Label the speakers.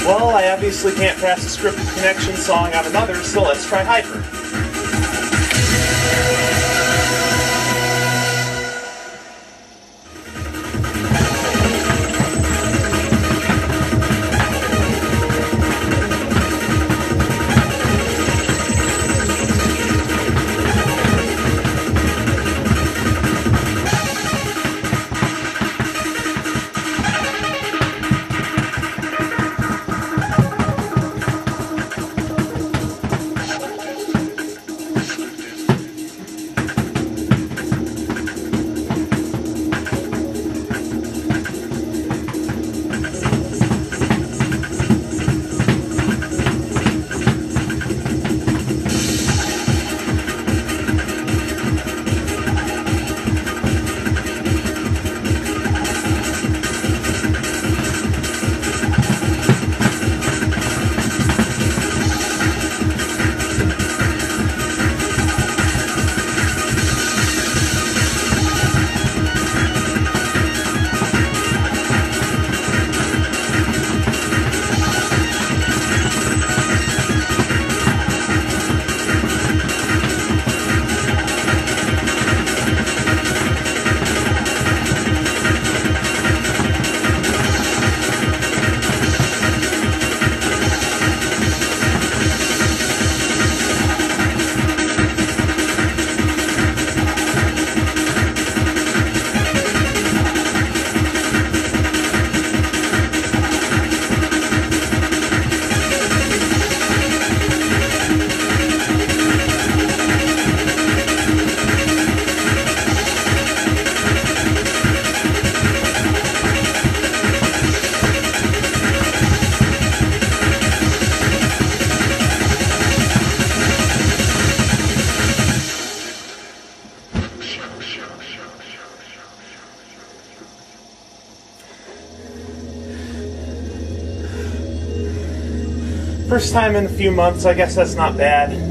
Speaker 1: Well, I obviously can't pass a scripted connection song on another, so let's try Hyper. First time in a few months, I guess that's not bad.